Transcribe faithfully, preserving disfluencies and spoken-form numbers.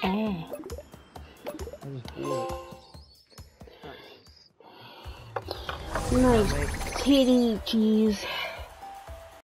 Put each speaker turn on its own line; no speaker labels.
Eh.
I just blew it.
Nice titty cheese.